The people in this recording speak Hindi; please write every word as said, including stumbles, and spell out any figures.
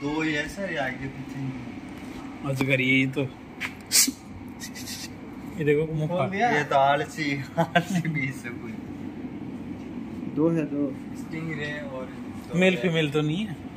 दो ही है सर, आगे पीछे अजगर ये तो ये देखो मुक्का, ये तो आलसी आलसी बीस है कोई। दो है दो स्टिंग रे और मेल फीमेल तो नहीं है।